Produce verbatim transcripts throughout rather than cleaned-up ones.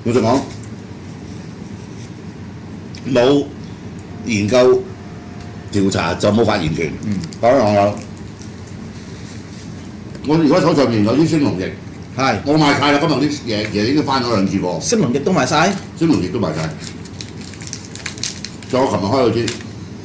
老實講，冇研究調查就冇發言權。嗯，講我有，我而家手上面有啲星龍翼， 係我賣晒啦，今日啲嘢嘢已經翻咗兩次貨， 星龍翼都賣晒， 星龍翼都賣晒。仲有我琴日開咗支，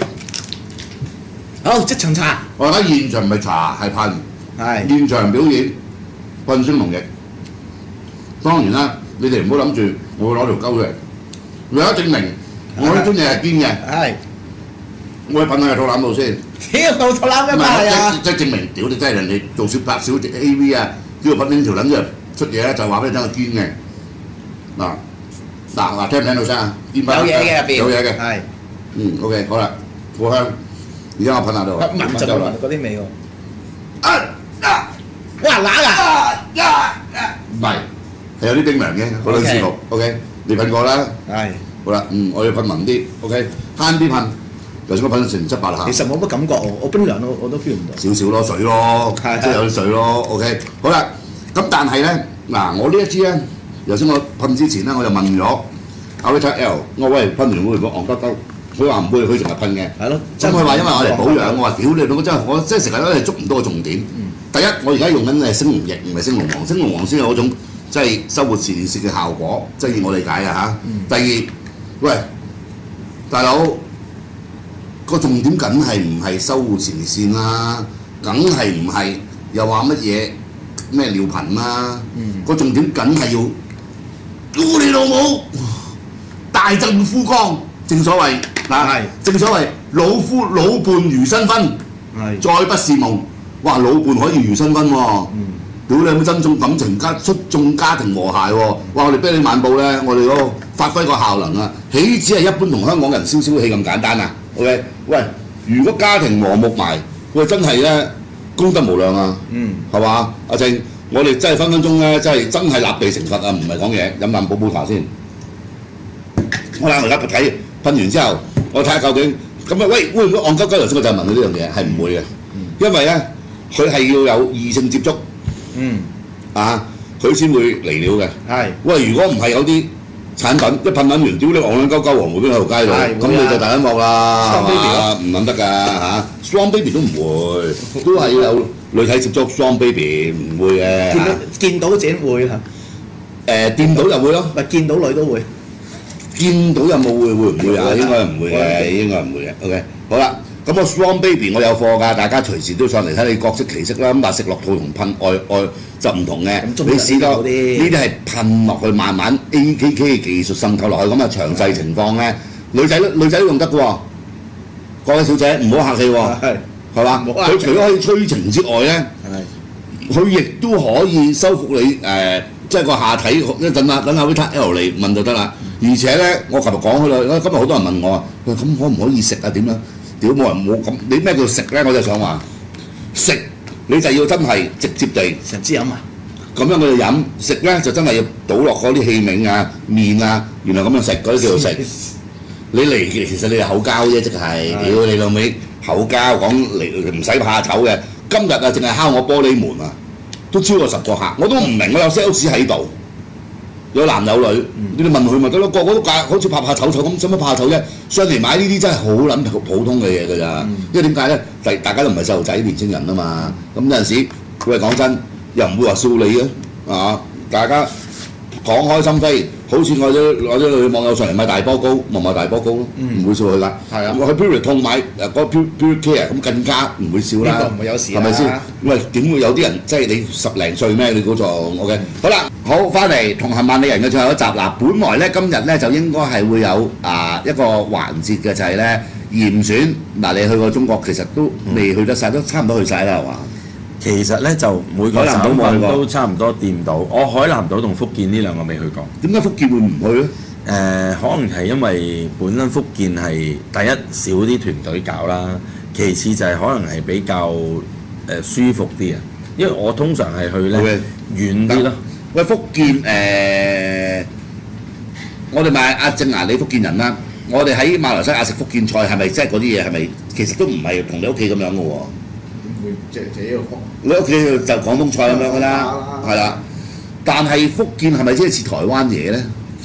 好即場茶， 我而家現場唔係茶係噴， 係現場表演噴星龍翼。當然啦，你哋唔好諗住我會攞條鳩出嚟，為咗證明我呢樽嘢係堅嘅， 係。 我去噴喺個肚腩度先。 屌老土腩嘅嘛係啊！ 即即證明，屌你真係人哋做小拍小 A V 啊，叫我噴呢條撚啫出嘢咧，就話俾你聽係堅嘅。嗱嗱嗱，聽唔聽到聲啊？有嘢嘅入邊， 有嘢嘅。 係。 嗯 ，OK， 好啦，好香。而家我噴下度。 聞就聞到嗰啲味喎。 啊啊！ 哇揦啊！ 唔係，係有啲冰涼嘅，好撚舒服。OK，你噴過啦。 係。 好啦，嗯，我要噴腍啲。OK，慳啲噴。頭先我噴成七八下。 其實冇乜感覺喎，我冰涼我我都 feel 唔到。 少少咯，水咯，即係有啲水咯。OK， 好啦，咁但係咧，嗱，我呢一支咧，頭先我噴之前咧，我就問咗阿 Rita L， 我喂噴完會唔會戇鳩鳩？佢話唔會，佢淨係噴嘅。係咯。咁佢話因為我嚟保養，我話屌你老母真係，我真係成日都係捉唔到個重點。第一，我而家用緊係星龍翼，唔係星龍王，星龍王先有嗰種即係收活前列腺嘅效果，即係以我理解啊嚇。第二，喂，大佬。個重點梗係唔係收護前列腺啦，梗係唔係又話乜嘢咩尿頻啦？個、嗯、重點梗係要屌你老母大振夫綱，正所謂嗱，正所謂老夫老伴如新婚，再不是夢。哇，老伴可以如新婚喎、哦！屌、嗯、你有冇珍重感情家促進家庭和諧喎、哦？哇！我哋《啤梨晚報》咧，我哋嗰個發揮個效能啊，豈止係一般同香港人消消氣咁簡單啊 ？OK， 喂，如果家庭和睦埋，喂真係咧功德無量啊！嗯，係嘛？阿正，我哋真係分分鐘咧，真係真係立地成佛啊！唔係講嘢，飲啖寶寶茶先。我嗱而家睇噴完之後，我睇下究竟咁啊？喂，會唔會戇鳩鳩？頭先我就問佢呢樣嘢，係唔會嘅，因為咧佢係要有異性接觸，嗯，啊，佢先會嚟料嘅。係，喂，如果唔係有啲產品一噴撚完，屌你戇撚鳩鳩黃梅邊喺條街度，咁你就大撚鑊啦，係嘛？唔撚得㗎嚇 ，Strong Baby 都唔會，都係要有女體接觸 ，Strong Baby 唔會嘅。見到見到自己會嚇， 誒掂到就會咯， 咪見到女都會。 見到有冇會會唔會啊？應該唔會嘅，應該唔會嘅。OK， 好啦，咁個 Strong Baby 我有貨㗎，大家隨時都上嚟睇你各色其色啦。咁但係食落肚同噴外外就唔同嘅。你試多呢啲係噴落去，慢慢 A K K 嘅技術滲透落去，咁啊詳細情況咧，女仔女仔都用得嘅喎。各位小姐唔好客氣喎，係係嘛？佢除咗可以催情之外咧，佢亦都可以修復你誒、呃，即係個下體一陣啦，等下 Vita L 嚟問就得啦。而且咧，我琴日講開啦，今日好多人問我啊，咁可唔可以食啊？點樣？屌冇人冇咁，你咩叫食咧？我就想話食，你就要真係直接地成支飲啊！ 咁樣佢就飲，食咧就真係要倒落嗰啲器皿啊、麵啊，原來咁樣食嗰啲叫做食。你嚟其實你係口交啫，即係屌你老味口交講嚟唔使怕醜嘅。今日啊，淨係敲我玻璃門啊，都超過十個客，我都唔明，我有 sales 喺度。有男有女，你哋問佢咪得咯，個個都假，好似怕怕醜醜咁，使乜怕醜啫？上嚟買呢啲真係好撚普通嘅嘢㗎咋，因為點解咧？大大家都唔係細路仔，年青人啊嘛，咁有陣時，喂講真，又唔會話笑你嘅，啊，大家講開心飛，好似我啲我啲女網友上嚟買大波糕，咪買大波糕咯，唔會笑佢㗎。係啊，我去 Pure 痛買誒嗰個 Pure Pure Care 咁更加唔會笑啦。呢個唔會有事啦，係咪先？喂，點會有啲人即係你十零歲咩？你估錯 OK？好啦。好，翻嚟同行萬里人嘅最後一集嗱，本來咧今日咧就應該係會有啊一個環節嘅就係咧嚴選嗱，你去過中國其實都未去得晒，都差唔多去晒啦係嘛？ 其實咧就每個省份都差唔多掂到，我海南島同福建呢兩個未去過。 點解福建會唔去咧？誒、 呃，可能係因為本身福建係第一少啲團隊搞啦，其次就係可能係比較誒、呃、舒服啲啊，因為我通常係去咧遠啲咯。 喂，福建誒、呃，我哋咪阿正牙，你福建人啦。我哋喺馬來西亞食福建菜係咪即係嗰啲嘢係咪其實都唔係同你屋企咁樣嘅喎？ 點會即係自己個你屋企就廣東菜咁樣㗎啦，係啦。但係福建係咪即係似台灣嘢咧？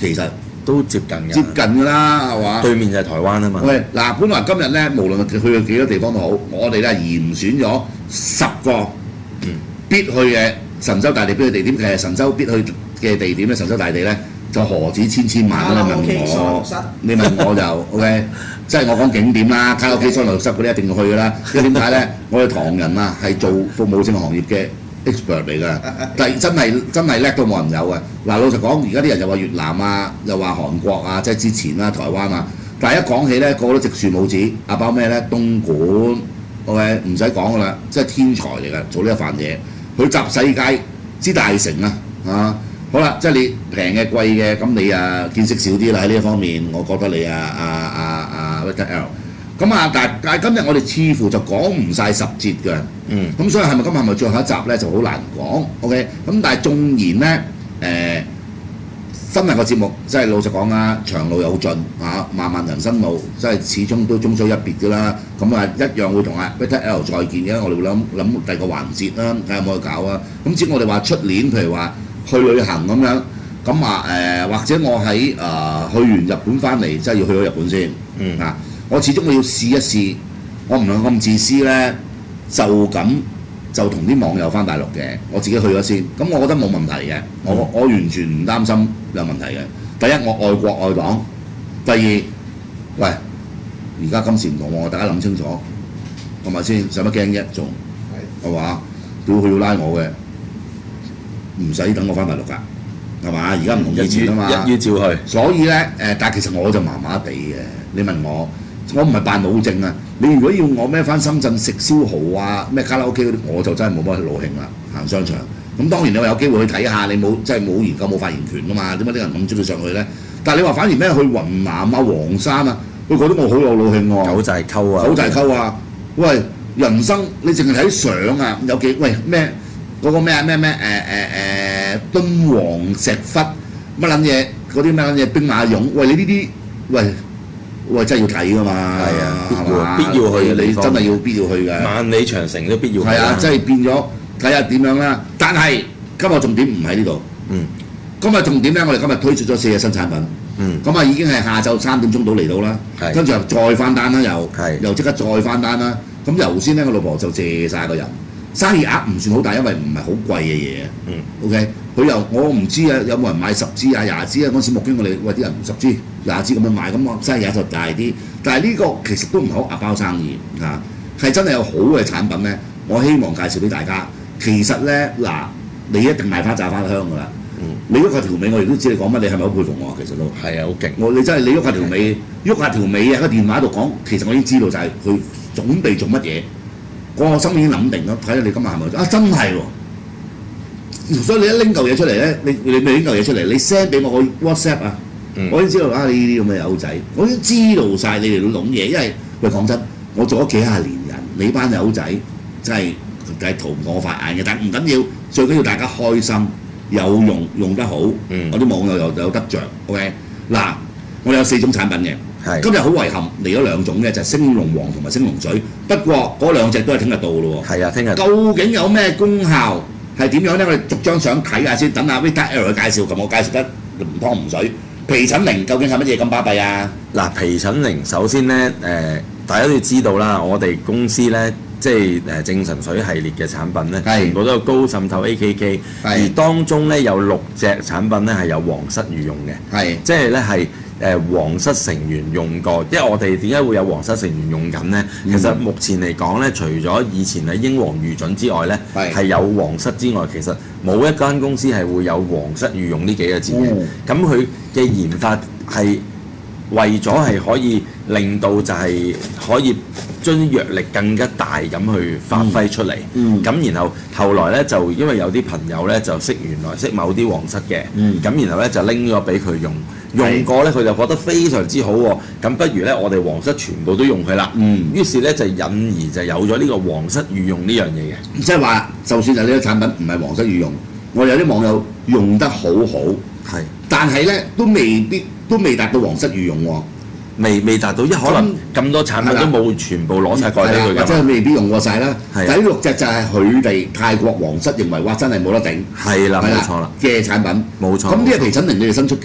其實都接近嘅， 接近㗎啦，係嘛？ 對面就係台灣啊嘛。 喂，嗱，本來今日咧，無論去去幾多地方都好，我哋咧嚴選咗十個嗯必去嘅神州大地必去地點，其實神州必去嘅地點咧，神州大地咧就何止千千萬啦！你問我，你問我就 OK， 即係我講景點啦，卡拉 OK、桑拿室嗰啲一定要去㗎啦。因為點解咧？我哋唐人啊係做服務性行業嘅 expert 嚟㗎，但係真係真係叻到冇人有嘅。嗱，老實講，而家啲人又話越南啊，又話韓國啊，即係之前啦、台灣啊，但係一講起咧，個個都直樹拇指，啊包咩咧？東莞 OK 唔使講㗎啦，即係天才嚟㗎，做呢一番嘢，佢集世界之大成啊！啊〜好啦，即係你平嘅貴嘅，咁你啊見識少啲啦喺呢一方面，我覺得你啊啊啊啊 Victor L， 咁啊，但但係今日我哋似乎就講唔晒十節嘅， 嗯， 咁所以係咪今日係咪最後一集咧就好難講 ，OK，咁但係縱然咧誒，今日個節目即係老實講啊，長路有盡啊，漫漫人生路，即係始終都終須一別㗎啦，咁啊一樣會同阿 Victor L 再見嘅，我哋會諗諗第二個環節啦，睇下有冇去搞啊，咁至於我哋話出年譬如話。去旅行咁樣，咁啊誒，或者我喺誒、呃、去完日本翻嚟，即係要去咗日本先。嗯啊，我始終我要試一試，我唔能咁自私咧，就咁就同啲網友翻大陸嘅，我自己去咗先。咁我覺得冇問題嘅，我、嗯、我完全唔擔心有問題嘅。第一，我愛國愛黨；第二，喂，而家今時唔同喎，大家諗清楚，係咪先？使乜驚啫？仲係嘛？屌佢要拉我嘅。唔使等我翻大陸㗎，係嘛？而家唔同以前啊嘛， 一於照去。 所以咧誒、呃，但係其實我就麻麻地嘅。你問我，我唔係扮老正啊。你如果要我咩翻深圳食燒蠔啊、咩卡拉 OK 嗰啲，我就真係冇乜老興啦。行商場，咁當然你話有機會去睇下，你冇即係冇研究冇發言權㗎嘛？點解啲人咁中意上去咧？但係你話反而咩去雲南啊、黃山啊，佢覺得我好有老興喎。 九寨溝啊， 九寨溝啊，喂，人生你淨係睇相啊，有幾喂咩？嗰個咩啊咩咩誒誒誒敦煌石窟乜撚嘢嗰啲乜撚嘢兵馬俑，喂你呢啲喂喂真係要睇㗎嘛，係啊，必要必要去嘅， 你真係要必要去嘅。 萬里長城都必要去。係啊，即係變咗睇下點樣啦。但係今日重點唔喺呢度。嗯。今日重點咧，我哋今日推出咗四隻新產品。嗯。咁啊已經係下晝三點鐘到嚟到啦。係。跟住又再翻單啦，又又即刻再翻單啦。咁頭先咧，我老婆就借晒個人。生意額唔算好大，因為唔係好貴嘅嘢。嗯。OK，佢又我唔知啊，有冇人買十支啊、廿支啊？嗰陣時木經我哋喂啲人十支、廿支咁樣買，咁我生意額就大啲。但係呢個其實都唔係好壓包生意啊，係真係有好嘅產品咧。我希望介紹俾大家。其實咧嗱，你一定賣花炸花香㗎啦。嗯。你喐下條尾，我亦都知你講乜，你係咪好佩服我？其實都係啊，好勁。我你真係你喐下條尾，喐下條尾啊！喺電話度講，其實我已經知道就係佢準備做乜嘢。我心已經諗定啦，睇下你今日係咪啊？真係喎，所以你一拎嚿嘢出嚟咧，你你未拎嚿嘢出嚟，你 send 俾我個 WhatsApp 啊，嗯、我已經知道啊，你呢啲咁嘅友仔，我已經知道晒你哋老諗嘢，因為喂講真，我做咗幾廿年人，你班友仔真係梗係逃唔過我法眼嘅，但唔緊要，最緊要大家開心，有用用得好，嗯、我啲網友又有得着 OK 嗱，我哋有四種產品嘅。今日好遺憾嚟咗兩種嘅，就係星龍王同埋星龍水。不過嗰兩隻都係聽日到咯喎。係啊，聽日。究竟有咩功效係點樣咧？我哋逐張相睇下先。等阿 Victor L 去介紹，咁我介紹得唔湯唔水。皮疹靈究竟係乜嘢咁巴閉啊？嗱，皮疹靈首先咧，誒、呃、大家都要知道啦，我哋公司咧。即係誒正神水系列嘅產品咧，全部都有高滲透 A K K， 而當中咧有六隻產品咧係有皇室御用嘅，係即係咧係誒皇室成員用過。因為我哋點解會有皇室成員用緊咧？嗯、其實目前嚟講咧，除咗以前係英皇御准之外咧，係有皇室之外，其實冇一間公司係會有皇室御用呢幾個字嘅。咁佢嘅研發係為咗係可以令到就係可以將啲藥力更加大咁去發揮出嚟，咁、嗯嗯、然後後來咧就因為有啲朋友咧就識原來識某啲皇室嘅，咁、嗯、然後咧就拎咗俾佢用，用過咧佢就覺得非常之好喎，咁不如咧我哋皇室全部都用佢啦，嗯、於是咧就引而就有咗呢個皇室御用呢樣嘢嘅，即係話就算係呢個產品唔係皇室御用，我有啲網友用得好好，係，但係咧都未必都未達到皇室御用喎。未未達到，因為可能咁多產品都冇全部攞晒蓋俾佢㗎，或者未必用過晒啦。但係呢六隻就係佢哋泰國皇室認為哇真係冇得頂，係啦，冇錯啦嘅產品，冇錯。咁呢個皮疹靈你哋新出㗎？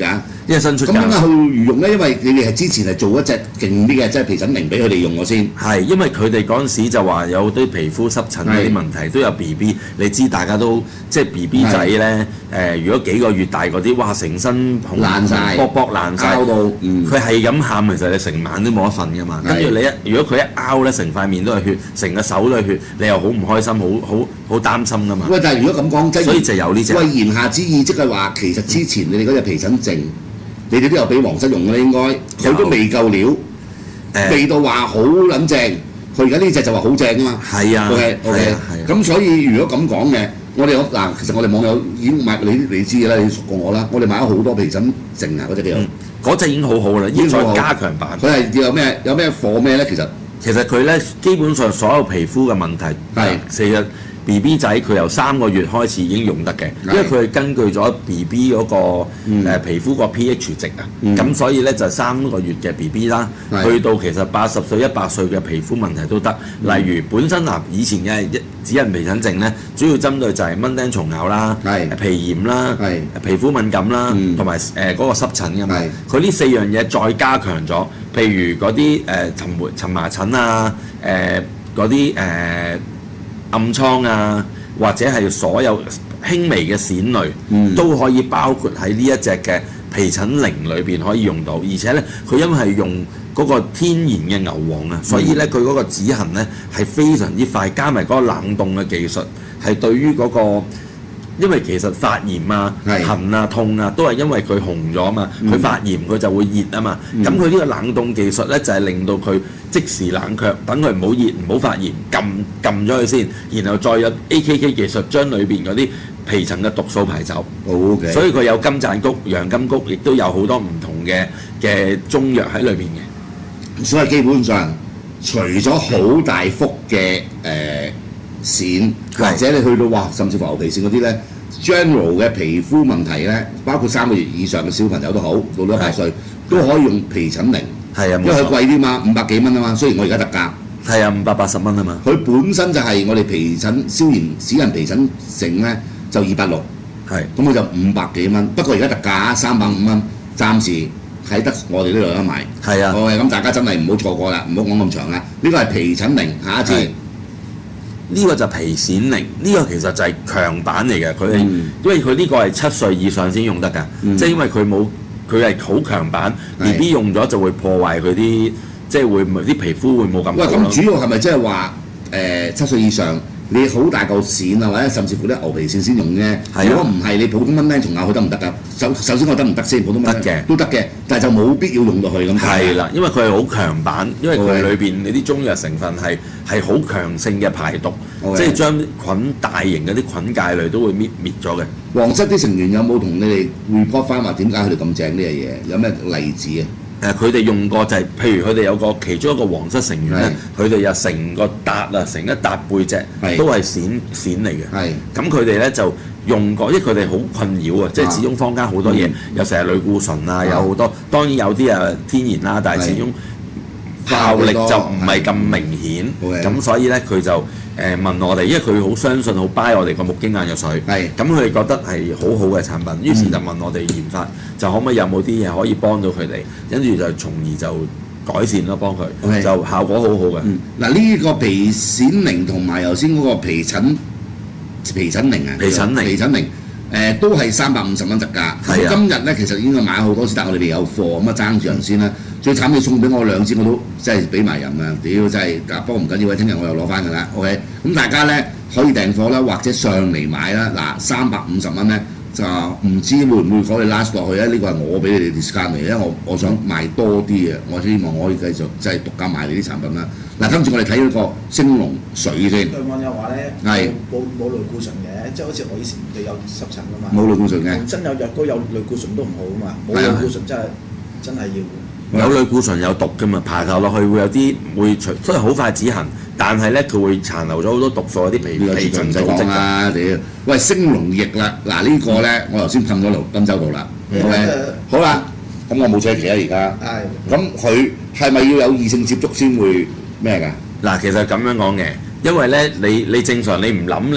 因為新出咁點解價。 佢御用咧？因為你哋係之前係做一隻勁啲嘅，即係皮疹靈俾佢哋用咗先。 係，因為佢哋嗰陣時就話有啲皮膚濕疹嗰啲問題，都有 B B。你知大家都即係 B B 仔咧，誒，如果幾個月大嗰啲，哇，成身紅爛晒卜卜爛晒， 拗到嗯佢係咁喊，其實你成晚都冇得瞓噶嘛。跟住你一如果佢一拗咧，成塊面都係血，成個手都係血，你又好唔開心，好好好擔心噶嘛。 喂，但係如果咁講，即係所以就有呢隻。 喂，言下之意即係話，其實之前你哋嗰隻皮疹症，你哋都有俾皇室用嘅啦，應該佢都未夠料， 誒未到話好撚正。佢而家呢隻就話好正啊嘛。 係啊 OK 係 OK， 啊係啊咁所以如果咁講嘅，我哋有嗱，其實我哋網友已經買你你知嘅啦，你熟過我啦，我哋買咗好多皮疹症啊嗰隻叫做。 嗯嗰隻已經好好啦，已經再加強版。 佢係有咩有咩貨咩咧？其實其實佢咧基本上所有皮膚嘅問題， 係其實 B B 仔佢由三個月開始已經用得嘅，因為佢係根據咗 B B 嗰個、 嗯呃、皮膚個 pH 值啊，咁、 嗯所以咧就三個月嘅 B B 啦， 係去到其實八十歲、一百歲嘅皮膚問題都得。 嗯例如本身嗱以前嘅一指人皮疹症咧，主要針對就係蚊叮蟲咬啦、 係皮炎啦、 係皮膚敏感啦， 嗯同埋誒嗰個濕疹㗎嘛係。 佢呢四樣嘢再加強咗，譬如嗰啲誒蕁麻蕁麻疹啊，誒嗰啲誒暗瘡啊，或者係所有輕微嘅癬類， 嗯都可以包括喺呢一隻嘅皮疹靈裏邊可以用到，而且咧佢因為係用嗰個天然嘅牛黃啊，所以咧佢嗰個止痕咧係非常之快，加埋嗰個冷凍嘅技術，係對於嗰、個。因為其實發炎啊、 係痕啊、痛啊，都係因為佢紅咗啊嘛，佢、 嗯發炎佢就會熱啊嘛。咁佢呢個冷凍技術咧，就係、令到佢即時冷卻，等佢唔好熱、唔好發炎，撳撳咗佢先，然後再有 A K K 技術將裏邊嗰啲皮層嘅毒素排走。 OK， 所以佢有金盞菊、洋金菊，亦都有好多唔同嘅嘅中藥喺裏邊嘅。 所以基本上除咗好大幅嘅誒癬， 係或者你去到哇，甚至乎牛皮癬嗰啲咧，general 嘅皮膚問題咧，包括三個月以上嘅小朋友都好，到到一百歲都可以用皮疹靈， 係啊， 因為佢冇錯， 貴啲嘛，五百幾蚊啊嘛。雖然我而家特價， 係啊，五百八十蚊啊嘛。 佢本身就係我哋皮疹消炎指人皮疹症咧就二百六， 係咁佢就五百幾蚊。不過而家特價三百五蚊，暫時喺得我哋呢度有得賣。 係啊。 好嘅，咁大家真係唔好錯過啦，唔好講咁長啦。呢個係皮疹靈，下一次係呢個就皮癬靈，呢、個其實就係強版嚟嘅，佢係、 嗯因為佢呢個係七歲以上先用得㗎， 嗯即係因為佢冇佢係好強版，B 係 B 用咗就會破壞佢啲，即係會啲皮膚會冇咁喂， 好咯。 咁主要係咪即係話誒七歲以上，你好大嚿癬啊，或者甚至乎啲牛皮癬先用啫？ 係啊如果唔係，你普通蚊叮蟲咬佢得唔得㗎？首首先我得唔得先？普通蚊得嘅都得嘅，但係就冇必要用到佢咁。 係啦，因為佢係好強版，因為佢 OK 裏邊你啲中藥成分係係好強性嘅排毒 OK 即係將菌大型嗰啲菌界類都會搣滅咗嘅。 皇室啲成員有冇同你哋 report 翻話點解佢哋咁正呢樣嘢？有咩例子啊？ 誒佢哋用過就係、譬如佢哋有個其中一個皇室成員咧，佢哋又成個笪啊，成一笪背脊係都係癬癬嚟嘅。 係咁佢哋咧就用過，因為佢哋好困擾啊，即係始終坊間好多嘢嗯， 有成日類固醇啊， 啊有好多，當然有啲啊天然啦，但係始終效力就唔係咁明顯。 OK 咁所以咧佢就誒問我哋，因為佢好相信好 buy 我哋個木經眼藥水。 係咁佢哋覺得係好好嘅產品，於是就問我哋研發，就可唔可以有冇啲嘢可以幫到佢哋，跟住就從而就改善咯，幫佢 OK 就效果好好嘅。 嗯嗱呢個皮癬靈同埋頭先嗰個皮疹皮疹靈啊， 皮疹靈皮疹靈誒都係三百五十蚊特價。 係啊今日咧其實已經買好多支，但係我哋未有貨，咁啊爭住人先啦。最慘你送俾我兩支我都真係俾埋人啊！屌真係，不過唔緊要啊，聽日我又攞翻㗎啦。OK，咁大家咧可以訂貨啦，或者上嚟買啦。嗱，三百五十蚊咧就唔知會唔會可以 last 落去咧？呢個係我俾你哋 discount 嚟，因為我我想賣多啲啊，我希望我可以繼續即係獨家賣你啲產品啦。嗱，跟住我哋睇呢個星龍水先， 對網友話咧， 係冇冇類固醇嘅，即係好似我以前哋有濕疹噶嘛， 冇類固醇嘅。 真有藥膏有類固醇都唔好啊嘛，冇係啊類固醇真係真係要。 有類固醇有毒㗎嘛，排頭落去會有啲會除，雖然好快止痕，但係咧佢會殘留咗好多毒素，有啲皮呢個皮絕對唔使講層組織㗎。 啦，屌！喂，星龍液啦，嗱呢個咧我頭先噴咗落賓州度啦嗯 ，OK， 誒好啦，咁我冇扯旗啊而家， 係咁佢係咪要有異性接觸先會咩㗎？ 嗱，其實咁樣講嘅，因為咧你你正常你唔諗你係唔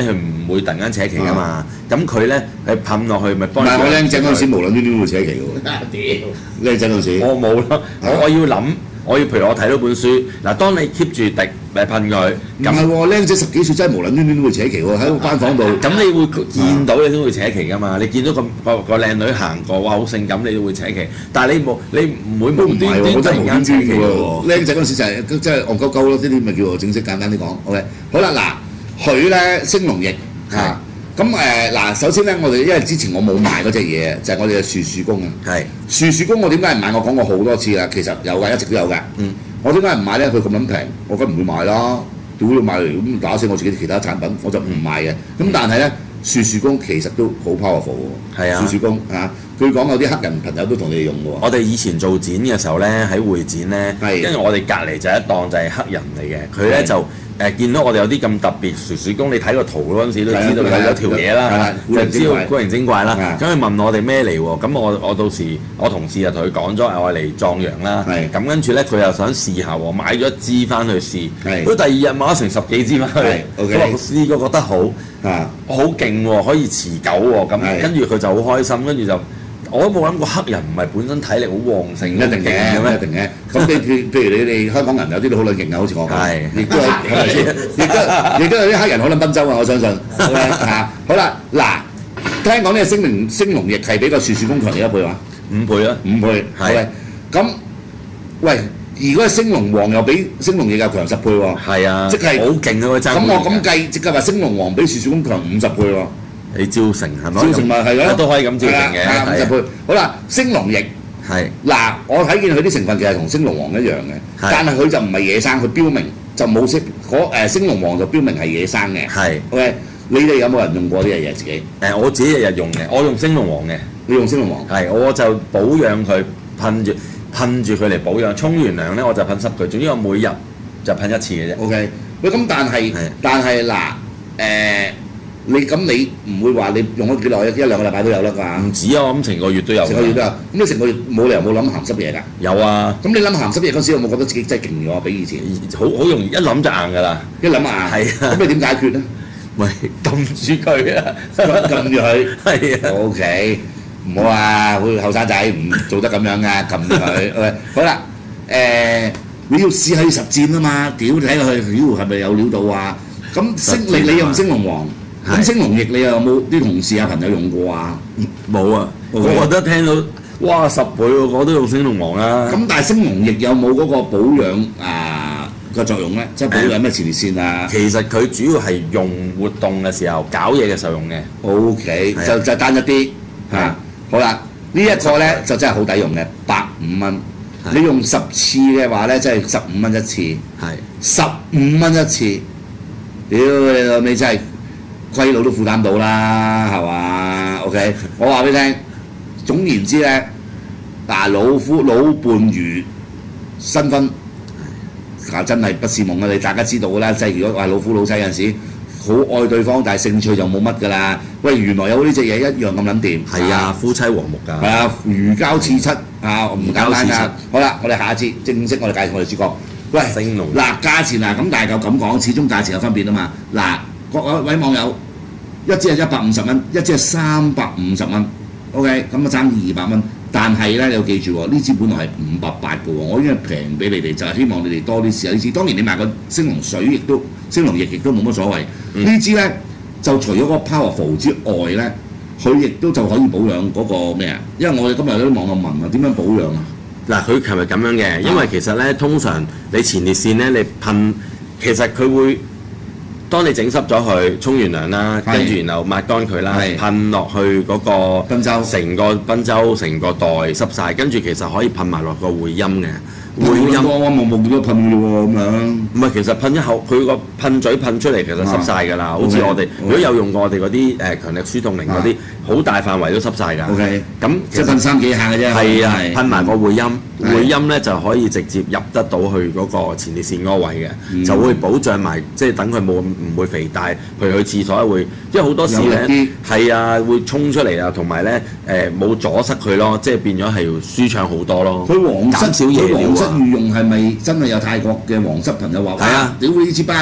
唔會突然間扯旗噶嘛。咁佢咧係噴落去咪幫。 唔係我僆仔嗰陣時無論端端會扯旗喎。 屌！ 僆仔嗰陣時。 我冇咯，我我要諗。我要譬如我睇到本書，嗱，當你 keep 住滴咪噴佢， 唔係喎，僆仔十幾歲真係無撚端端都會扯旗喎，喺個班房度。 咁你會見到你都會扯旗噶嘛？你見到個個個靚女行過，哇，好性感，你都會扯旗。但係你冇，你唔會無端端突然間扯旗喎。 僆仔嗰陣時就係即係戇鳩鳩咯，呢啲咪叫做正式簡單啲講。OK， 好啦，嗱，佢咧升龍翼嚇。咁誒嗱，首先咧，我哋因為之前我冇買嗰隻嘢，就係、是、我哋嘅樹樹公啊。係樹樹公，我點解唔買？我講過好多次啦，其實有㗎，一直都有㗎。嗯。我點解唔買咧？佢咁撚平，我梗唔會買啦。屌你買嚟咁打死我自己其他產品，我就唔買嘅。咁、嗯、但係咧，樹樹公其實都好 powerful 喎。係啊。樹樹公嚇，據講有啲黑人朋友都同你哋用嘅喎。 我哋以前做展嘅時候咧，喺會展咧，跟住我哋隔離就一檔就係黑人嚟嘅，佢咧就。誒見到我哋有啲咁特別樹樹公，你睇個圖嗰陣時都知道有有條嘢啦，就知道古靈精怪啦。咁佢問我哋咩嚟喎？咁我我到時我同事就同佢講咗，係我嚟壯陽啦。咁跟住咧，佢又想試下喎，買咗一支翻去試。佢第二日買咗成十幾支翻去，佢話試過覺得好，好勁喎，可以持久喎。咁跟住佢就好開心，跟住就。我都冇諗過黑人唔係本身體力好旺盛， 一定嘅，一定嘅。咁你譬譬如你哋香港人有啲都好撚勁啊，好似我咁，亦都有係咪先？亦都亦都有啲黑人好撚賓州啊，我相信。嚇，好啦，嗱，聽講呢個升龍升龍翼係比個樹樹公強幾多倍話？ 五倍啦， 五倍。係。咁，喂，如果係升龍王又比升龍翼又強十倍喎？係啊，即係好勁啊！佢爭。咁我咁計，即係話升龍王比樹樹公強五十倍喎。你招成係咪？招成咪係咯，都可以咁招成嘅。五十倍。好啦，升龍翼係嗱，我睇見佢啲成分其實同升龍王一樣嘅，但係佢就唔係野生，佢標明就冇識嗰誒升龍王就標明係野生嘅。係 OK，你哋有冇人用過呢樣嘢自己？誒，我自己日日用嘅，我用升龍王嘅。你用升龍王？係，我就保養佢，噴住噴住佢嚟保養。沖完涼咧，我就噴濕佢。總之我每日就噴一次嘅啫。OK， 喂，咁但係但係嗱誒。你咁你唔會話你用咗幾耐一兩個禮拜都有啦啩？唔止啊，我諗成個月都有。成個月都有。咁你成個月冇理由冇諗鹹濕嘢㗎？有啊。咁你諗鹹濕嘢嗰時有冇覺得自己真係勁咗比以前？好好容易一諗就硬㗎啦。一諗硬。係啊。咁你點解決咧？咪撳住佢啊！撳住佢。係啊。O K， 唔好啊，好似後生仔唔做得咁樣㗎，撳住佢。OK， 好啦，誒，你要試下要實戰啊嘛，屌睇落去，屌係咪有料到啊？咁升你你用升龍王。咁升龍翼你有冇啲同事啊朋友用過啊？冇啊，我覺得聽到哇十倍喎，我都用升龍王啦。咁但係升龍翼有冇嗰個保養啊個作用咧？即係保養咩前列腺啊？其實佢主要係用活動嘅時候搞嘢嘅時候用嘅。O K， 就就單一啲嚇。好啦，呢一個咧就真係好抵用嘅，百五蚊。你用十次嘅話咧，即係十五蚊一次。係十五蚊一次，屌你老味真係〜龜佬都負擔到啦，係嘛 ？OK， 我話俾你聽，總言之咧，嗱老夫老伴如新婚，啊真係不是夢啊！你大家知道㗎啦，即係如果話老夫老妻有陣時好愛對方，但係興趣就冇乜㗎啦。喂，原來有呢隻嘢一樣咁撚掂。係啊，夫妻和睦㗎。係啊，如膠似漆啊，唔簡單㗎。好啦，我哋下一節正式我哋介紹我哋主角。喂，嗱價錢啊，咁但係就咁講，始終價錢有分別啊嘛。嗱。各位網友，一支係一百五十蚊，一支係三百五十蚊 ，OK， 咁啊爭二百蚊。但係咧，你要記住喎，呢支本來係五百八嘅喎，我已經係平俾你哋，就係、是、希望你哋多啲試下呢支。當然你買個升龍水亦都升龍翼亦都冇乜所謂。嗯、呢支咧就除咗個 powerful 之外咧，佢亦都就可以保養嗰個咩啊？因為我哋今日有啲網友問啊，點樣保養啊？嗱，佢琴日咁樣嘅，因為其實咧，通常你前列腺咧，你噴，其實佢會。當你整濕咗佢，沖完涼啦，跟住然後抹乾佢啦，噴落去嗰個賓州，成個賓州成個袋濕晒，跟住其實可以噴埋落個會陰嘅。會陰我冇冇見到噴嘅喎咁樣。唔係，其實噴一口，佢個噴嘴噴出嚟其實濕晒㗎啦。好似我哋如果有用過我哋嗰啲誒強力舒凍靈嗰啲，好大範圍都濕晒㗎。OK，咁即係噴三幾下嘅啫。係啊，噴埋個會陰，會陰咧就可以直接入得到去嗰個前列腺嗰個位嘅，就會保障埋，即係等佢冇唔會肥大。譬如去廁所會，因為好多時咧係啊會衝出嚟啊，同埋咧誒冇阻塞佢咯，即係變咗係舒暢好多咯。佢黃室少嘢料啊！御用係咪真係有泰國嘅皇室朋友話？係啊，屌呢支班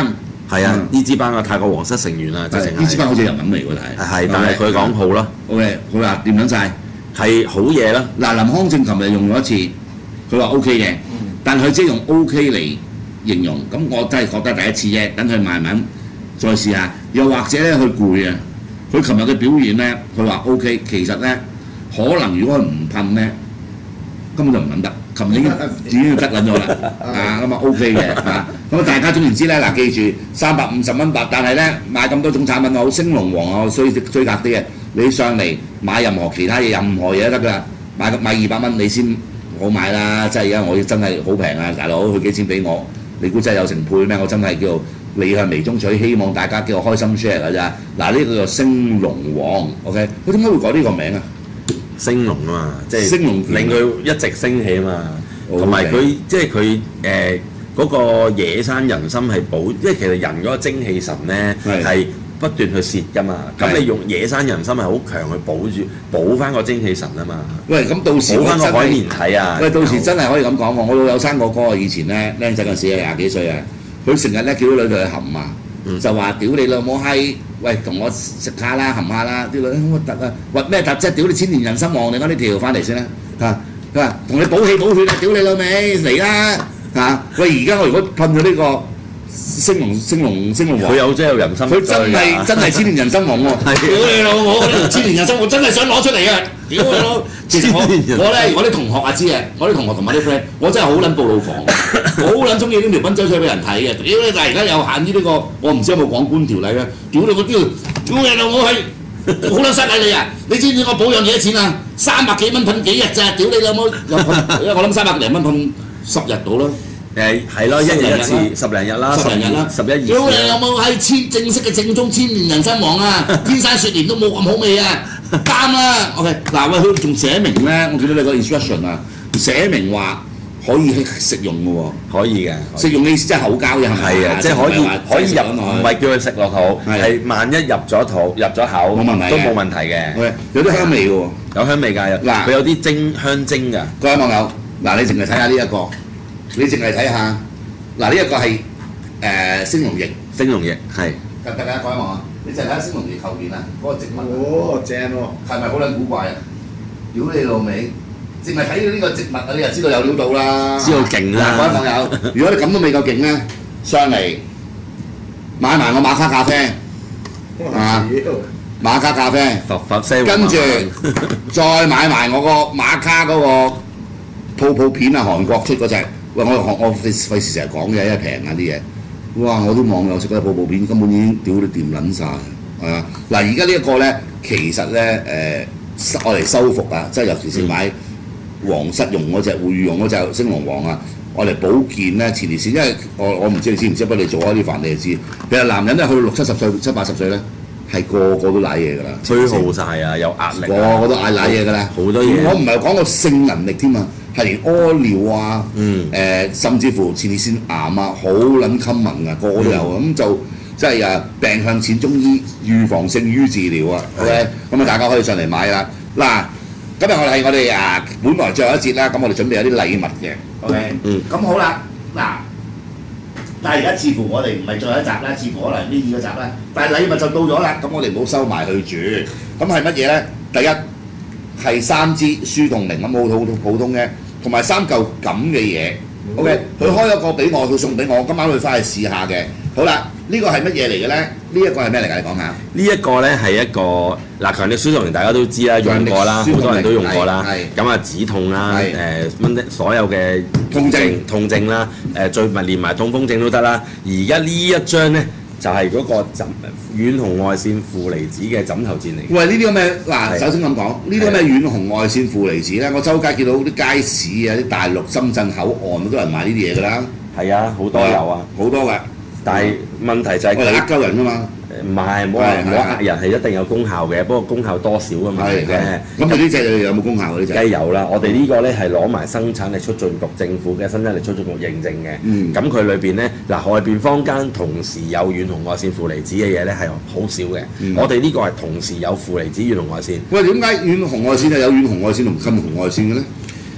係啊，呢支班嘅泰國皇室成員啊，直情係呢支班好似日文嚟喎，但係係，但係佢講好咯。 OK， 好啦，掂撚晒， 係好嘢啦。 嗱，林康正琴日用咗一次，佢話 OK 嘅，但佢即係用 OK 嚟形容，咁我真係覺得第一次啫，等佢慢慢再試下。又或者咧，佢攰啊，佢琴日嘅表現咧，佢話 OK，其實咧可能如果佢唔噴咧，根本就唔撚得。琴日已經已經得撚咗啦，啊咁啊 OK 嘅啊，咁啊大家總言之咧，嗱記住三百五十蚊八，但係咧買咁多種產品好，升龍王啊衰追格啲嘅，你上嚟買任何其他嘢，任何嘢都得㗎啦，買買二百蚊你先好買啦，即係而家我真係好平啊，大佬佢幾錢俾我？你估真係有成倍咩？我真係叫利向微中取，希望大家叫我開心 share 㗎咋。嗱呢個叫升龍王 ，OK， 佢點解會改呢個名啊？ 升龍啊嘛，即係升龍令佢一直升起啊嘛，同埋佢即係佢誒嗰個野生人心係保，即係其實人嗰個精氣神咧係不斷去泄噶嘛，咁你用野生人心係好強去保住保翻個精氣神啊嘛。喂，咁到時保翻個海綿體啊！喂，到時真係可以咁講喎，我老友生個哥以前咧僆仔嗰陣時廿幾歲啊，佢成日咧叫啲女去含啊。就話屌你老母閪，喂同我食下啦，含下啦，啲女好核突啊！核咩突啫？屌你千年人參王，你講呢條翻嚟先啦嚇！佢話同你補氣補血啊！屌你老味嚟啦嚇！喂，而家我如果噴咗呢個升龍升龍升龍王，佢有真有人參，佢真係真係千年人參王喎！屌你老母，千年人參我真係想攞出嚟啊！屌你老，其實我我咧我啲同學啊知啊，我啲同學同埋啲 friend，我真係好撚暴露狂，好撚中意呢條賓周出俾人睇嘅。屌你！但係而家有限於呢個，我唔知有冇廣官條例咧。屌你個屌！屌你老母係好撚失禮你啊！你知唔知我保養幾多錢啊？三百幾蚊噴幾日咋？屌你老母！我諗三百零蚊噴十日到啦。誒係咯，一日一次，十零日啦，十零日啦，十一二。屌你老母係千正式嘅正宗千年人參王啊！天山雪蓮都冇咁好味啊！啱啦 ，OK， 嗱喂，佢仲寫明咧，我見到你個 instruction 啊，寫明話可以食用嘅喎，可以嘅，食用嘅意思即係口交嘅係咪？係啊，即係可以可以入，唔係叫佢食落肚，係萬一入咗肚入咗口，冇問題都冇問題嘅。有啲香味嘅喎，有香味㗎，嗱佢有啲精香精㗎。各位網友，嗱你淨係睇下呢一個，你淨係睇下，嗱呢一個係誒升龍翼，升龍翼係。得唔得啊？各位網友。你就睇下星龍翼後邊啊，嗰個植物哦，正喎，係咪好撚古怪啊？屌你老味，淨係睇到呢個植物啊，你就知道有料到啦，知道勁啦。各位網友，如果你咁都未夠勁咧，上嚟買埋我馬卡咖啡啊，馬卡咖啡，佛佛聲，跟住再買埋我個馬卡嗰個泡泡片啊，韓國出嗰隻。喂，我我我費費事成日講嘅，因為平啊啲嘢。哇！我啲網友食嗰啲泡泡片根本已經屌你掂撚晒，係啊！嗱，而家呢一個咧，其實咧誒，我嚟修復啊，即係尤其是買皇室用嗰隻會用嗰隻升龍王啊，我嚟保健咧前列腺，因為我我唔知你知唔知，不過你做開啲飯你就知，其實男人咧去到六七十歲、七八十歲咧，係個個都舐嘢㗎啦，虛耗晒啊，有壓力，個個都嗌舐嘢㗎啦，好多嘢。我唔係講個性能力添啊。係連屙尿啊，誒、嗯呃、甚至乎前列腺癌啊，好撚 common 啊，個個都有咁、嗯、就即係誒病向淺中醫，預防勝於治療啊。OK，咁啊大家可以上嚟買啦。嗱，今日我哋係我哋啊，本來最後一節啦，咁我哋準備有啲禮物嘅。OK，嗯，咁好啦，嗱，但係而家似乎我哋唔係最後一集啦，似乎可能呢二個集啦，但係禮物就到咗啦，咁我哋唔好收埋去住。咁係乜嘢咧？第一係三支舒凍靈咁好好普通嘅。同埋三嚿咁嘅嘢 ，OK， 佢開咗個俾我，佢送俾我，今晚會翻去試下嘅。好啦，呢個係乜嘢嚟嘅咧？呢一個係咩嚟㗎？你講下。呢一個咧係一個嗱，強力舒凍靈大家都知啦，用過啦，好多人都用過啦。咁啊，止痛啦，誒蚊所有嘅痛症痛症啦，誒最咪連埋痛風症都得啦。而家呢一張咧。就係嗰個枕遠紅外線負離子嘅枕頭墊嚟。喂，呢啲咁嘅嗱，首先咁講，呢啲咁嘅遠紅外線負離子咧，我周街見到啲街市啊、啲大陸深圳口岸好多人賣呢啲嘢㗎啦。係啊，好多有啊，好多㗎。但係問題就係呃鳩人㗎嘛。唔係，冇話冇呃人係一定有功效嘅，不過功效多少嘅問題嘅。咁佢呢隻有冇功效嗰啲就？梗係有啦，我哋呢個咧係攞埋生產力促進局政府嘅生產力促進局認證嘅。嗯。咁佢裏邊咧嗱，外邊坊間同時有遠紅外線負離子嘅嘢咧係好少嘅。嗯。我哋呢個係同時有負離子遠紅外線。喂，點解遠紅外線係有遠紅外線同近紅外線嘅咧？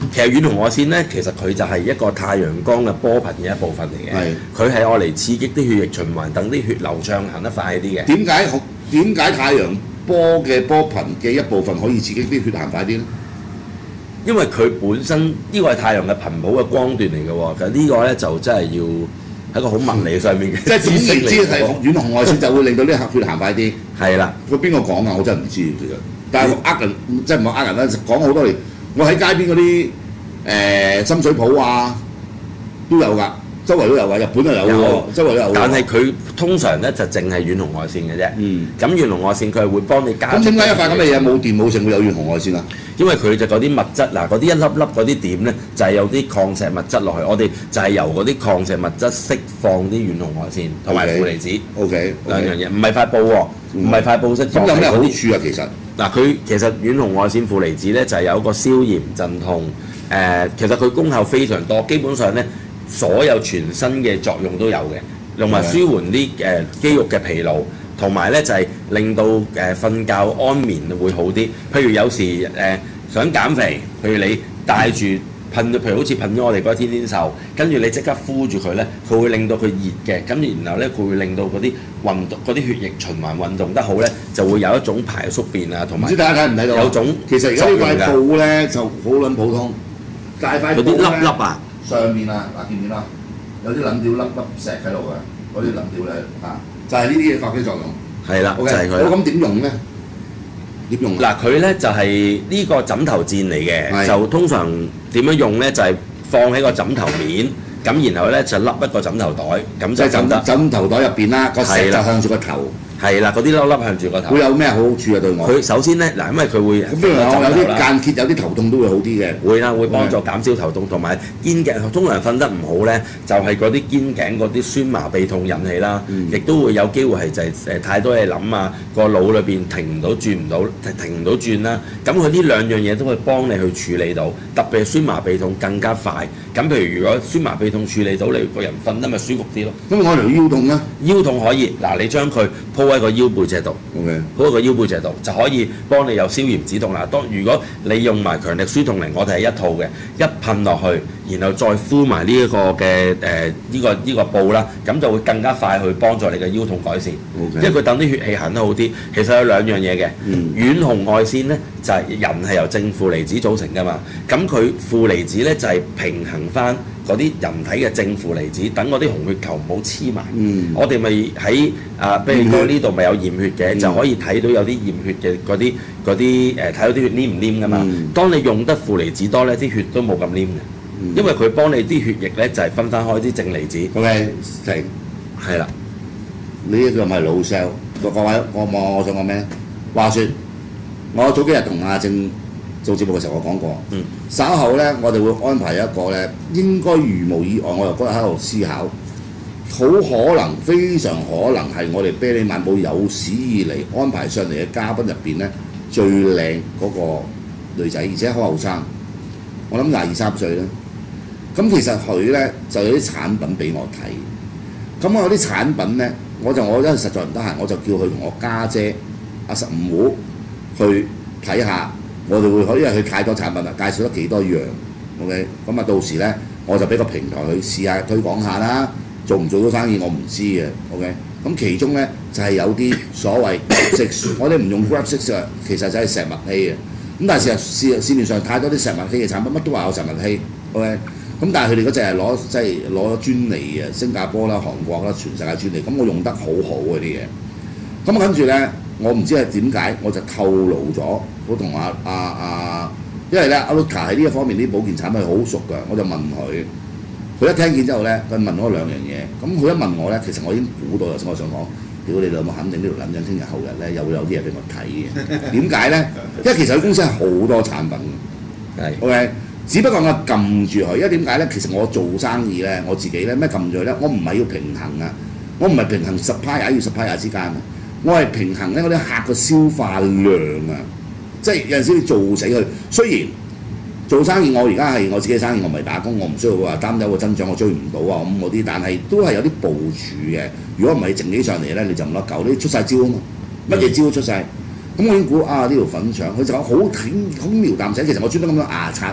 其實遠紅外線咧，其實佢就係一個太陽光嘅波頻嘅一部分嚟嘅。 係佢係愛嚟刺激啲血液循環，等啲血流暢行得快啲嘅。 點解點解太陽波嘅波頻嘅一部分可以刺激啲血行快啲咧？ 因為佢本身呢個係太陽嘅頻譜嘅光段嚟嘅喎，其實呢個咧就真係要喺個好物理上面嘅即係總言之係喎。 遠紅外線就會令到啲血行快啲。 係啦， 佢邊個講啊？我真係唔知其實。但係呃人，即係唔係呃人啦，講好多年。我喺街邊嗰啲誒深水埗啊都有㗎，周圍都有㗎，日本都有喎，周圍都有喎。 但係佢通常咧就淨係遠紅外線嘅啫。 嗯。 咁遠紅外線佢係會幫你加。 咁點解一塊咁嘅嘢冇電冇性會有遠紅外線啊？ 因為佢就嗰啲物質嗱，嗰啲一粒粒嗰啲點咧，就係、是、有啲礦石物質落去，我哋就係由嗰啲礦石物質釋放啲遠紅外線同埋負離子。 O K 兩樣嘢，唔係塊布喎，唔係塊布釋放。 咁有咩好處啊？其實嗱，佢其實遠紅外線負離子咧就係、是、有一個消炎鎮痛，誒、呃，其實佢功效非常多，基本上咧所有全身嘅作用都有嘅，同埋舒緩啲誒肌肉嘅疲勞。同埋咧就係、是、令到誒瞓覺安眠會好啲。譬如有時誒、呃、想減肥，譬如你帶住噴，譬如好似噴咗我哋嗰個天天秀，跟住你即刻敷住佢咧，佢會令到佢熱嘅，咁然後咧佢會令到嗰啲運動嗰啲血液循環運動得好咧，就會有一種排宿便啊，同埋唔知大家睇唔睇到？ 有種其實而家呢塊布咧就好撚普通，大塊嗰啲粒粒啊， 上面啊嗱見唔見啊？有啲撚條粒粒石喺度嘅，嗰啲撚條咧啊！就係呢啲嘢發揮作用。 係啦， Okay， 就係佢。 好咁點用咧？點用嗱，佢咧就係呢個枕頭墊嚟嘅， 係就通常點樣用咧？就係放喺個枕頭面，咁然後咧就笠一個枕頭袋，咁即係枕就得。 枕頭袋入邊啦，個石係啦就向住個頭。 係啦，嗰啲粒粒向住個頭。 會有咩好處啊？對我？ 佢首先咧，嗱，因為佢會咁譬如我有啲間歇，有啲頭痛都會好啲嘅。 會啦，會幫助減少頭痛，同埋肩頸。通常瞓得唔好咧，就係嗰啲肩頸嗰啲酸麻痹痛引起啦，亦、嗯、都會有機會係就係誒太多嘢諗啊，個腦裏邊停唔到轉唔到，停唔到轉啦。咁佢呢兩樣嘢都會幫你去處理到，特別係酸麻痹痛更加快。咁譬如如果酸麻痹痛處理到，你個人瞓得咪舒服啲咯。 咁我條腰痛咧？ 腰痛可以，嗱，你將佢鋪喺個腰背脊度， Okay. 鋪喺個腰背脊度就可以幫你有消炎止痛啦。當如果你用埋強力舒痛靈，我哋係一套嘅，一噴落去，然後再敷埋呢一個嘅誒呢個呢、呢個布啦，咁就會更加快去幫助你嘅腰痛改善。Okay. 因為佢等啲血氣行得好啲。其實有兩樣嘢嘅，嗯、遠紅外線咧就係、是、人係由正負離子組成㗎嘛，咁佢負離子咧就係、是、平衡翻嗰啲人體嘅正負離子，等嗰啲紅血球唔好黐埋。嗯、我哋咪喺啊，譬如講呢度咪有驗血嘅，嗯、就可以睇到有啲驗血嘅嗰啲嗰啲誒，睇到啲血黏唔黏㗎嘛。嗯、當你用得負離子多咧，啲血都冇咁黏嘅，嗯、因為佢幫你啲血液咧就係、是、分翻開啲正離子。 OK，停， 係啦， 呢一個咪老 sell。各位，我我我想講咩咧？話説我早幾日同阿正做節目嘅時候，我講過，嗯、稍後咧我哋會安排一個咧，應該如無意外，我又嗰日喺度思考，好可能非常可能係我哋啤梨晚報有史以嚟安排上嚟嘅嘉賓入邊咧最靚嗰個女仔，而且好後生，我諗廿二三歲啦。咁其實佢咧就有啲產品俾我睇，咁我有啲產品咧，我就我因為實在唔得閒，我就叫佢同我家姐阿十五戶去睇下。我哋會可以，因為佢太多產品啦，介紹得幾多樣 ，OK，咁啊到時咧我就俾個平台去試下推廣下啦，做唔做到生意我唔知嘅 ，OK，咁其中咧就係、是、有啲所謂石，我哋唔用 grab 石啊，其實就係石墨烯嘅，咁但係事實市市面上太多啲石墨烯嘅產品，乜都話有石墨烯 ，OK，咁但係佢哋嗰隻係攞即係攞專利嘅，新加坡啦、韓國啦，全世界專利，咁我用得好好嗰啲嘢，咁跟住咧。我唔知係點解，我就透露咗，我同阿阿阿，因為咧阿 Luca 喺呢一方面啲保健產品好熟㗎，我就問佢，佢一聽見之後咧，佢問我兩樣嘢，咁佢一問我咧，其實我已經估到，頭先我想講，屌你老母，肯定呢條撚樣聽日後日咧又會有啲嘢俾我睇嘅，點解咧？因為其實佢公司係好多產品嘅，係 OK，只不過我撳住佢，因為點解咧？其實我做生意咧，我自己咧咩撳住佢咧，我唔係要平衡啊，我唔係平衡 supplier 與 supplier 之間啊。我係平衡咧嗰啲客嘅消化量啊，即係有陣時你做死佢。雖然做生意，我而家係我自己嘅生意，我唔係打工，我唔需要話擔憂個增長，我追唔到啊咁嗰啲，但係都係有啲部署嘅。如果唔係整起上嚟咧，你就唔得救，你出晒招啊嘛，乜嘢招都出晒。咁我已經估啊呢條粉腸，佢就講好輕輕描淡寫，其實我專登咁樣牙刷，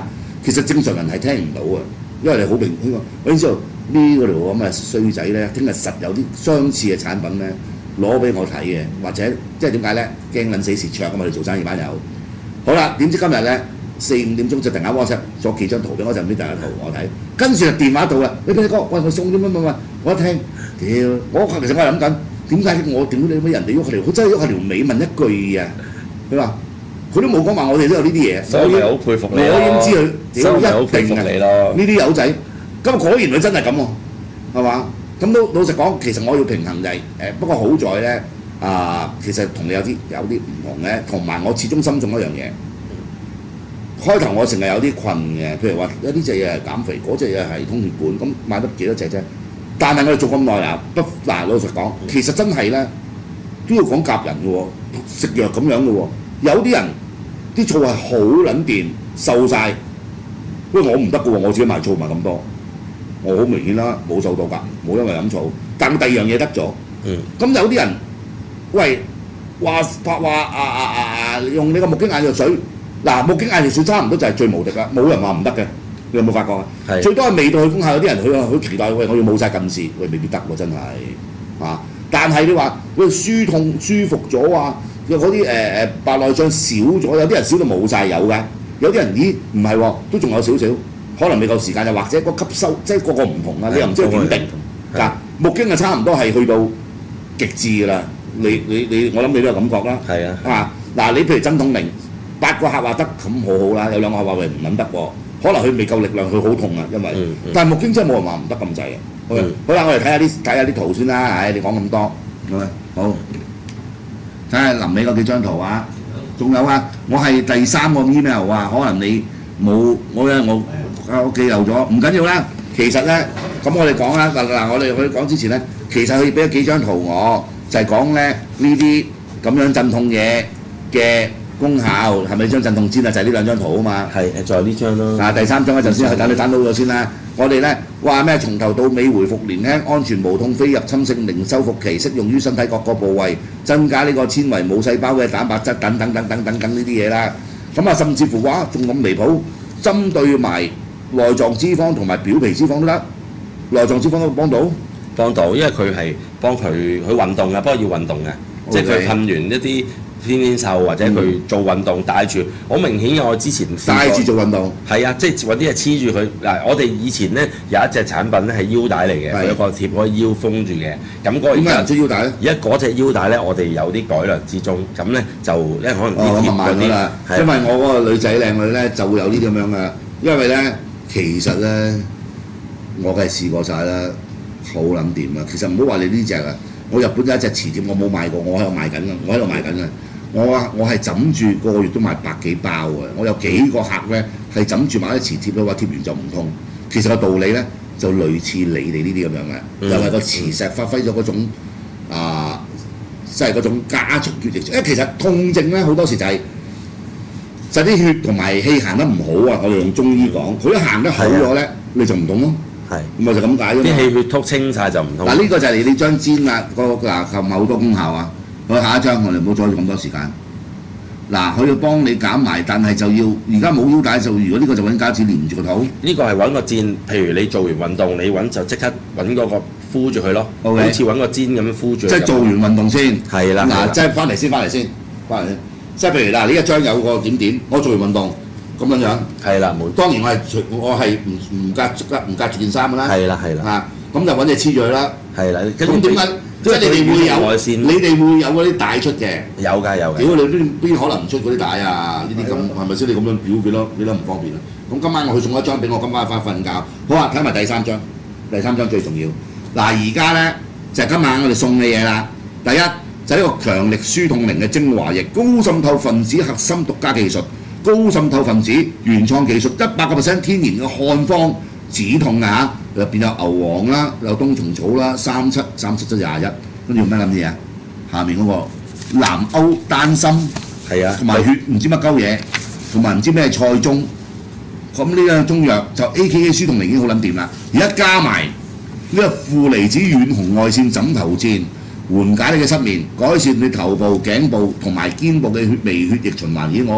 其實正常人係聽唔到啊，因為你好明顯話，我已經知道呢個條咁嘅衰仔咧，聽日實有啲相似嘅產品咧攞俾我睇嘅，或者即係點解咧？驚撚死蝕唱啊嘛！你做生意班友。好啦，點知今日咧四五點鐘就突然間 WhatsApp 咗幾張圖俾我，就唔知第一圖我睇，跟住就電話到啦，你俾你哥，喂我送啲乜乜乜，我一聽，屌！我其實我係諗緊點解我屌你乜人哋喐條，佢真係喐下條尾問一句啊！佢話。佢都冇講話，我哋都有呢啲嘢， 所以咪好佩服你咯。 我已經知佢屌一定你咯。 呢啲友仔，咁果然佢真係咁喎，係嘛？咁都老實講，其實我要平衡就係、是、誒、呃，不過好在咧啊，其實同你有啲有啲唔同嘅，同埋我始終心中一樣嘢。開頭我成日有啲困嘅，譬如話有呢隻嘢係減肥，嗰隻嘢係通血管，咁買得幾多隻啫？但係我哋做咁耐啦，不嗱老實講，其實真係咧都要講夾人嘅喎，食藥咁樣嘅喎，有啲人。啲醋係好撚掂，瘦晒。因為我唔得嘅喎，我自己賣醋賣咁多，我好明顯啦，冇瘦到㗎，冇因為飲醋。但第二樣嘢得咗。嗯。咁有啲人，喂，話話話啊啊啊啊，用你個木經眼藥水，嗱木經眼藥水差唔多就係最無敵啦，冇人話唔得嘅。你有冇發覺啊？係。最多係味道去功效，有啲人佢好期待，喂，我要冇晒近視，喂未必得喎，真係啊！但係你話喂舒痛舒服咗啊！有嗰啲誒誒白內障少咗，有啲人少到冇晒有㗎，有啲人咦唔係喎，都仲有少少，可能未夠時間，又或者個吸收即係個個唔同啊，你又唔知點定嗱。木經啊差唔多係去到極致㗎啦，你你你我諗你都有感覺啦。係啊，啊嗱你譬如鎮痛靈，八個客話得咁好好啦，有兩個客話喂唔撚得喎，可能佢未夠力量，佢好痛啊，因為、嗯嗯、但係木經真係冇人話唔得咁滯嘅。好, 嗯、好啦，我哋睇下啲睇下啲圖先啦，唉你講咁多，好。睇下臨尾嗰幾張圖啊，仲有啊，我係第三個 email 啊，可能你冇我咧，我喺屋企漏咗，唔緊要啦。其實咧，咁我哋講啦，嗱嗱，我哋去講之前咧，其實佢俾咗幾張圖我，就係講咧呢啲咁樣鎮痛嘢嘅功效，係咪張鎮痛氈啊？就係呢兩張圖啊嘛。係誒，就係呢張咯。嗱，第三張嗰陣先，等你揀到咗先啦。我哋咧話咩？從頭到尾回復年輕、安全無痛、非入侵性、零修復期，適用於身體各個部位，增加呢個纖維、冇細胞嘅蛋白質等等等等等等呢啲嘢啦。咁啊，甚至乎話仲咁離譜，針對埋內臟脂肪同埋表皮脂肪都得，內臟脂肪都幫到，幫到，因為佢係幫佢去運動嘅，不過要運動嘅，即係佢噴完一啲。天天瘦或者佢做運動帶住，好明顯嘅我之前帶住做運動，係啊，即係揾啲嘢黐住佢嗱。我哋以前咧有一隻產品咧係腰帶嚟嘅，佢有個貼可以腰封住嘅。咁嗰個點解人出腰帶咧？而家嗰隻腰帶咧，我哋有啲改良之中，咁咧就因為可能啲貼嗰啲啦。因為我嗰個女仔靚女咧就會有呢啲咁樣嘅，因為咧其實咧我梗係試過晒啦，好撚掂啊！其實唔好話你呢隻啊，我日本有一隻磁貼我冇買過，我喺度賣緊嘅，我喺度賣緊嘅。我啊，我係枕住個個月都賣百幾包嘅，我有幾個客咧係枕住買啲磁貼咧，話貼完就唔痛。其實個道理咧就類似你哋呢啲咁樣嘅，嗯、又係個磁石發揮咗嗰種啊，即係嗰種加速血液。因為其實痛症咧好多時就係、是、就啲、是、血同埋氣行得唔好啊！我哋用中醫講，佢一行得好咗咧，你就唔痛咯。係，咪就咁解啫嘛。啲氣血突清晒就唔痛。嗱呢個就係你呢張氈啦，個嗱琴日好多功效啊！好，下一張我哋唔好阻住咁多時間。嗱，佢要幫你減埋，但係就要而家冇腰帶就，如果呢個就揾膠紙連住個肚。呢個係揾個氈，譬如你做完運動，你揾就即刻揾嗰個敷住佢咯。Okay. 好似揾個氈咁樣敷住。即係做完運動先。係啦。嗱，即係翻嚟先，翻嚟先，翻嚟先。即係譬如嗱，呢一張有個點點，我做完運動咁樣樣。係啦，冇。當然我係我係唔唔隔唔隔住件衫㗎啦。係啦，係啦。啊，咁就揾隻黐住佢啦。係啦。咁點解？即係你哋會有，你哋會有嗰啲帶出嘅。有㗎有㗎。屌你邊邊可能唔出嗰啲帶啊？呢啲咁係咪先？你咁樣表幾多幾多唔方便啊？咁今晚我去送一張俾我，今晚翻瞓覺。好啊，睇埋第三張，第三張最重要。嗱而家咧就係、是、今晚我哋送嘅嘢啦。第一就係、是、呢個強力舒痛靈嘅精華液，高滲透分子核心獨家技術，高滲透分子原創技術，一百個 percent 天然嘅漢方止痛啊！入邊有牛黃啦，有冬蟲草啦，三七三七七廿一，跟住用咩諗嘢啊？下面嗰個南歐丹參，係啊，同埋血唔知乜鳩嘢，同埋唔知咩菜中，咁呢兩中藥就 A K A 舒痛靈已經好撚掂啦。而家加埋呢個負離子遠紅外線枕頭氈，緩解你嘅失眠，改善你頭部、頸部同埋肩部嘅血微血液循環。咦，我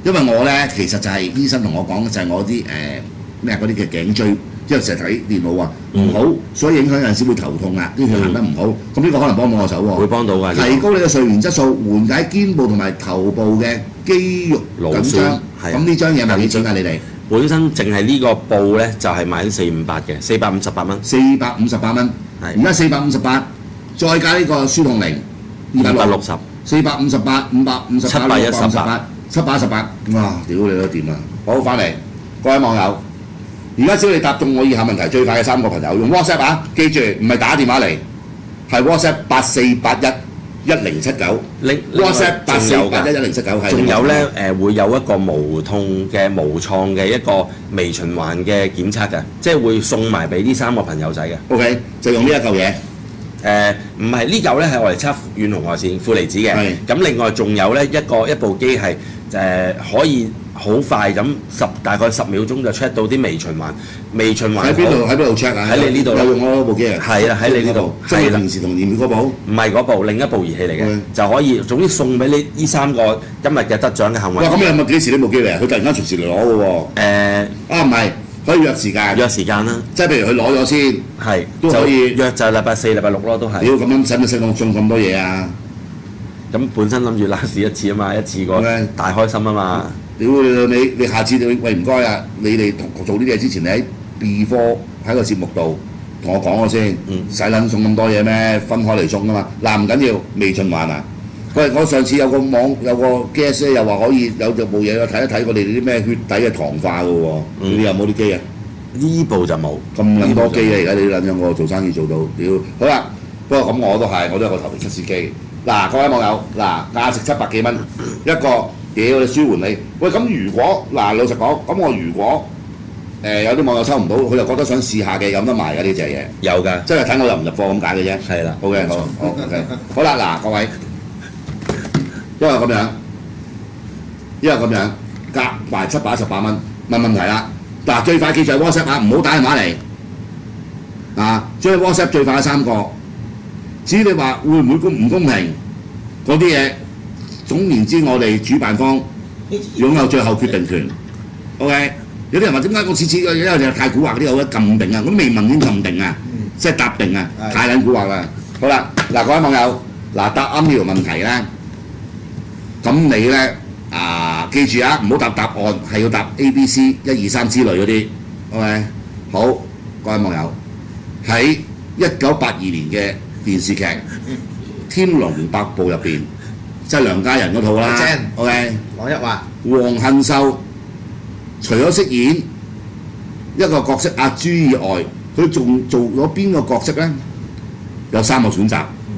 因為我咧其實就係醫生同我講就係我啲誒咩嗰啲嘅頸椎，因為成日睇電腦啊唔好，所以影響有陣時會頭痛啊，啲血行得唔好，咁呢個可能幫到我手喎。 會幫到㗎。 提高你嘅睡眠質素，緩解肩部同埋頭部嘅肌肉緊張。咁呢張嘢賣幾錢啊？你哋？ 本身淨係呢個布咧就係賣緊四五八嘅，四百五十八蚊。 四百五十八蚊。 係。 而家四百五十八，再加呢個舒痛靈， 二百六十。 四百五十八，五百五十八， 七百一十八， 七百一十八。哇！屌你都掂啊！好，翻嚟，各位網友，而家只要你答中我以下問題最快嘅三個朋友，用 WhatsApp 啊，記住唔係打電話嚟，係 WhatsApp 八四八一一零七九。WhatsApp 八四八一一零七九係。 仲有咧誒會有一個無痛嘅無創嘅一個微循環嘅檢測嘅，即係會送埋俾呢三個朋友仔嘅。 OK，就用呢一嚿嘢。 誒唔係呢嚿咧係我哋測遠紅外線負離子嘅，咁另外仲有咧一個一部機係誒可以好快咁十大概十秒鐘就 check 到啲微循環，微循環喺邊度喺邊度 check 啊？ 喺你呢度有用我部機啊？ 係啦，喺你呢度， 即係平時同驗血嗰部？ 唔係嗰部，另一部儀器嚟嘅，就可以總之送俾你呢三個今日嘅得獎嘅幸運。 哇！咁你係咪幾時呢部機嚟啊？佢突然間隨時嚟攞嘅喎。誒啊唔係。可以約時間， 約時間啦， 即係譬如佢攞咗先， 係都可以約就係禮拜四、禮拜六咯，都係。 屌咁樣使唔使送咁多嘢啊？ 咁本身諗住拉屎一次啊嘛，一次過大開心啊嘛。 屌你你你下次你喂唔該啊！你哋同做呢啲嘢之前，你喺 B 科喺個節目度同我講咗先，使撚送咁多嘢咩？分開嚟送啊嘛。嗱唔緊要，微循環啊！喂，我上次有個網有個 guest 咧，又話可以有隻部嘢睇一睇我哋啲咩血底嘅糖化嘅喎，你有冇啲機啊？ 呢部就冇， 咁撚多機啊！而家你撚樣我做生意做到，屌好啦！不過咁我都係，我都有個頭皮測試機。嗱，各位網友，嗱價值七百幾蚊一個，屌你舒緩你。喂，咁如果嗱老實講，咁我如果誒有啲網友抽唔到，佢又覺得想試下嘅，有得賣㗎呢隻嘢。 有㗎， 即係睇我入唔入貨咁解嘅啫。 係啦。 好嘅，好，好 OK。好啦，嗱各位。因為咁樣，因為咁樣，夾埋七百一十八蚊，問問題啦。嗱，最快記住係 WhatsApp 啊，唔好打電話嚟。啊，將 WhatsApp 最快嘅三個。至於你話會唔會公唔公平嗰啲嘢，總言之，我哋主辦方擁有最後決定權。OK， 有啲人話點解我次次嘅因為就太蠱惑嗰啲有得撳定啊，咁未問先撳定啊，即係答定啊，太撚蠱惑啦。好啦，嗱各位網友，嗱答啱呢條問題咧。咁你咧啊，記住啊，唔好答答案，係要答 A、B、C 一二三之類嗰啲，OK？好，各位網友喺一九八二年嘅電視劇《天龍八部》入邊，即係梁家仁嗰套啦 ，OK？ 朗一華、 黃杏秀除咗飾演一個角色阿朱以外，佢仲做咗邊個角色咧？有三個選擇，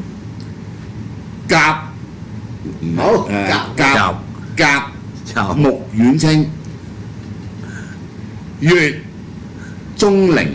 甲。好，誒甲甲穆婉清、乙鍾靈、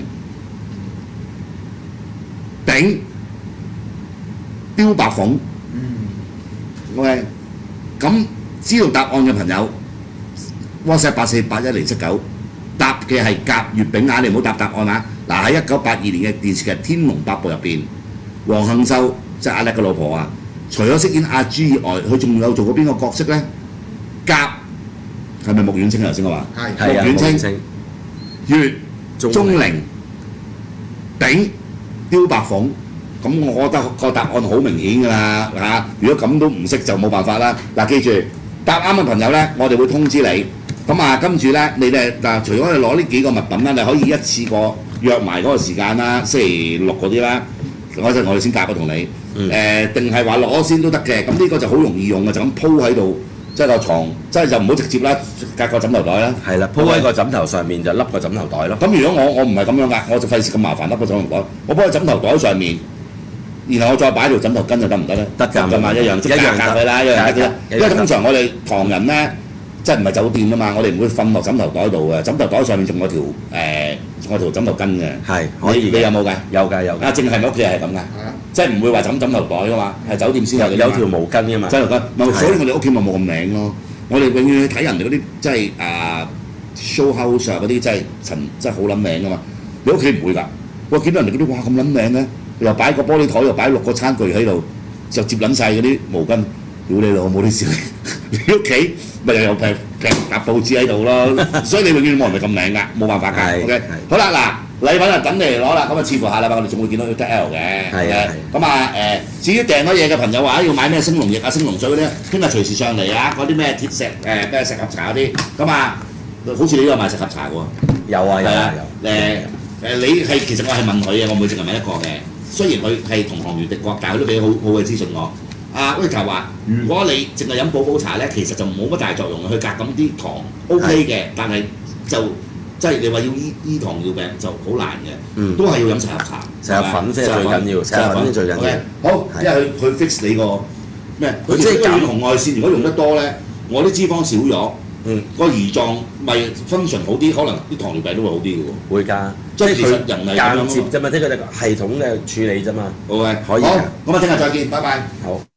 丙標白鳳。OK， 咁知道答案嘅朋友 ，WhatsApp 八四八一零七九，答嘅係甲乙丙啊，你唔好答答案啊！嗱喺一九八二年嘅電視劇《天龍八部》入邊，黃杏秀即係阿叻嘅老婆啊！除咗飾演阿朱以外，佢仲有做過邊個角色咧？甲係咪穆婉清頭先我話？ 係穆婉清、乙鍾靈、丙標白鳳。咁我覺得個答案好明顯㗎啦嚇！如果咁都唔識就冇辦法啦。嗱，記住答啱嘅朋友咧，我哋會通知你。咁啊，跟住咧，你哋嗱，除咗你攞呢幾個物品啦，你可以一次過約埋嗰個時間啦，星期六嗰啲啦，嗰陣我哋先夾過同你。誒定係話攞先都得嘅，咁呢個就好容易用嘅，就咁鋪喺度，即係個床，即係就唔好直接啦，隔個枕頭袋啦。係啦，鋪喺個枕頭上面就笠個枕頭袋咯。咁如果我我唔係咁樣㗎，我就費事咁麻煩笠個枕頭袋，我鋪喺枕頭袋上面，然後我再擺條枕頭巾就得唔得咧？得㗎，咁啊一樣，一樣隔佢啦，一樣得嘅。因為通常我哋唐人咧，即係唔係酒店啊嘛，我哋唔會瞓落枕頭袋度嘅，枕頭袋上面仲有條誒，仲有條枕頭巾嘅。係，可以。你有冇㗎？有㗎有。啊，淨係咪屋企係咁㗎？即係唔會話枕枕頭袋㗎嘛，係酒店先有嘅。有條毛巾㗎嘛。枕頭巾，咪所以我哋屋企咪冇咁靚咯。我哋永遠去睇人哋嗰啲即係啊 show house 嗰啲，真係陳真係好撚靚㗎嘛。你屋企唔會㗎。我見到人哋嗰啲哇咁撚靚咧，又擺個玻璃台，又擺六個餐具喺度，就接撚晒嗰啲毛巾。 屌你老母啲事，你屋企咪又有平平沓報紙喺度咯，所以你永遠冇人哋咁靚㗎，冇辦法㗎。 係 OK， 係好啦，嗱禮品啊等你嚟攞啦，咁啊似乎下禮拜我哋仲會見到 Ultra L 嘅。 係啊咁啊誒，至於訂咗嘢嘅朋友話要買咩星龍液啊、星龍水嗰啲，聽日隨時上嚟啊！嗰啲咩鐵石誒咩石盒茶嗰啲，咁啊好似你都有賣石盒茶㗎喎。 有啊有係啊啊有。 誒誒，你係其實我係問佢嘅，我唔會淨係問一個嘅。雖然佢係同行如敵國，但係佢都俾好好嘅資訊我。阿 Rita 話：如果你淨係飲寶寶茶咧，其實就冇乜大作用，去隔咁啲糖 OK 嘅，但係就即係你話要醫醫糖尿病就好難嘅， 嗯都係要飲石盒茶。 石盒粉先係最緊要，石盒粉先最緊要。 好，因為佢佢 fix 你個咩？佢即係減紅外線，如果用得多咧，我啲脂肪少咗。嗯，個胰臟咪 function 好啲，可能啲糖尿病都會好啲嘅喎。 會㗎， 即係其實佢人係咁樣間接啫嘛，即係佢哋系統嘅處理啫嘛。 好嘅， 可以好， 㗎咁啊，聽日再見，拜拜。 好。